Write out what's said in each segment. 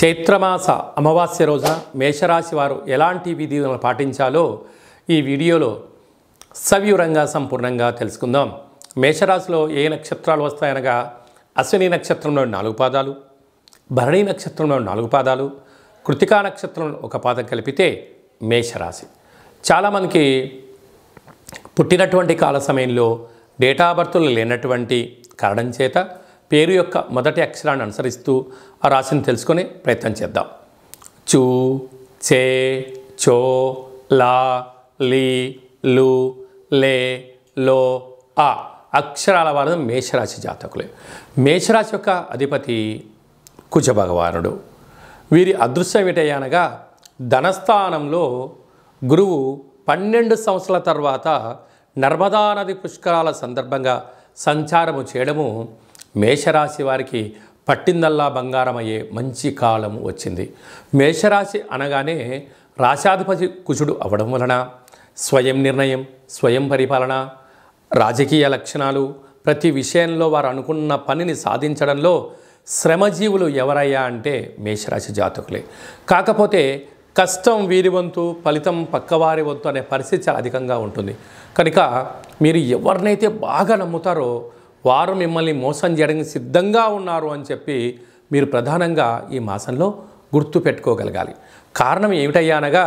చైత్రమాస అమావాస్య రోజున మేషరాశి వారు ఎలాంటి విధులను పాటించాలో ఈ వీడియోలో సవివరంగా సంపూర్ణంగా తెలుసుకుందాం. మేషరాశిలో ఏ నక్షత్రాలు వస్తాయనగా అశ్విని నక్షత్రంలో 4 పాదాలు, భరణి నక్షత్రంలో 4 పాదాలు, కృతికా నక్షత్రంలో 1 పాదం కలిపితే మేషరాశి. చాలామందికి పుట్టినటువంటి కాల సమయంలో డేటా బర్త్లు లేనటువంటి కారణం చేత పేరు యొక్క మొదటి అక్షరాన్ని అనుసరిస్తూ ఆ రాశిని తెలుసుకునే ప్రయత్నం చేద్దాం. చూ, చే, చో, లా, లీ, లు, లే, లో, ఆ అక్షరాల వారు మేషరాశి జాతకులే. మేషరాశి యొక్క అధిపతి కుజ భగవానుడు. వీరి అదృశ్యం ఏటనగా ధనస్థానంలో గురువు 12 సంవత్సరాల తర్వాత నర్మదా నది పుష్కరాల సందర్భంగా సంచారము చేయడము మేషరాశి వారికి పట్టిందల్లా బంగారం అయ్యే మంచి కాలం వచ్చింది. మేషరాశి అనగానే రాశాధిపతి కుజుడు అవడం వలన స్వయం నిర్ణయం, స్వయం పరిపాలన, రాజకీయ లక్షణాలు, ప్రతి విషయంలో వారు అనుకున్న పనిని సాధించడంలో శ్రమజీవులు ఎవరయ్యా అంటే మేషరాశి జాతకులే. కాకపోతే కష్టం వీరి వంతు, ఫలితం పక్కవారి వంతు అనే పరిస్థితి చాలా అధికంగా ఉంటుంది. కనుక మీరు ఎవరినైతే బాగా నమ్ముతారో వారు మిమ్మల్ని మోసం చేయడానికి సిద్ధంగా ఉన్నారు అని చెప్పి మీరు ప్రధానంగా ఈ మాసంలో గుర్తు పెట్టుకోగలగాలి. కారణం ఏమిటయ్యా అనగా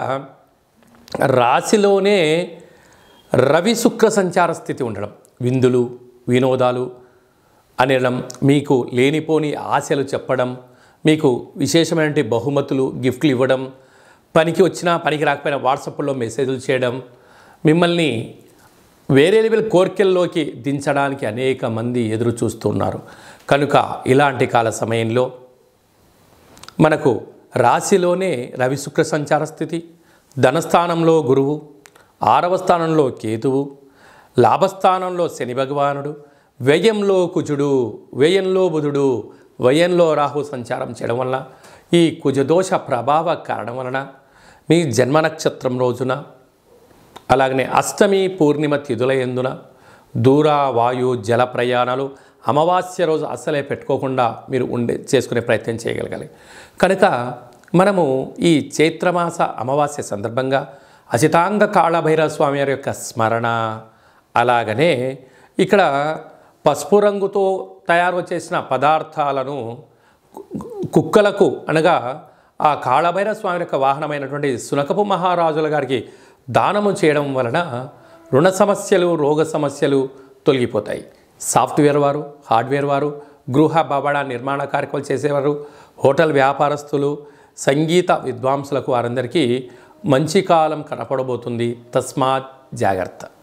రాశిలోనే రవి శుక్ర సంచార స్థితి ఉండడం, విందులు వినోదాలు అనడం, మీకు లేనిపోని ఆశలు చెప్పడం, మీకు విశేషమైన బహుమతులు గిఫ్ట్లు ఇవ్వడం, పనికి వచ్చినా పనికి రాకపోయినా వాట్సాప్లో మెసేజ్లు చేయడం, మిమ్మల్ని వేరే లెవెల్ కోరికల్లోకి దించడానికి అనేక మంది ఎదురు చూస్తున్నారు. కనుక ఇలాంటి కాల సమయంలో మనకు రాశిలోనే రవి శుక్ర సంచార స్థితి, ధనస్థానంలో గురువు, 6వ స్థానంలో కేతువు, లాభస్థానంలో శని భగవానుడు, వ్యయంలో కుజుడు, వ్యయంలో బుధుడు, వ్యయంలో రాహు సంచారం చేయడం వలన ఈ కుజదోష ప్రభావ కారణం వలన మీ జన్మ నక్షత్రం రోజున, అలాగనే అష్టమి పూర్ణిమ తిథుల యందున దూర వాయు జల ప్రయాణాలు అమావాస్య రోజు అస్సలే పెట్టుకోకుండా మీరు చేసుకునే ప్రయత్నం చేయగలగాలి. కనుక మనము ఈ చైత్రమాస అమావాస్య సందర్భంగా అచితాంగ కాళభైరవ స్వామి వారి యొక్క స్మరణ, అలాగనే ఇక్కడ పసుపు రంగుతో తయారు చేసిన పదార్థాలను కుక్కలకు అనగా ఆ కాళభైరవ స్వామి యొక్క వాహనమైనటువంటి సునకపు మహారాజుల గారికి దానము చేయడం వలన రుణ సమస్యలు, రోగ సమస్యలు తొలగిపోతాయి. సాఫ్ట్వేర్ వారు, హార్డ్వేర్ వారు, గృహ భవన నిర్మాణ కార్యక్రమాలు చేసేవారు, హోటల్ వ్యాపారస్తులు, సంగీత విద్వాంసులకు వారందరికీ మంచి కాలం కనపడబోతుంది. తస్మాత్ జాగ్రత్త.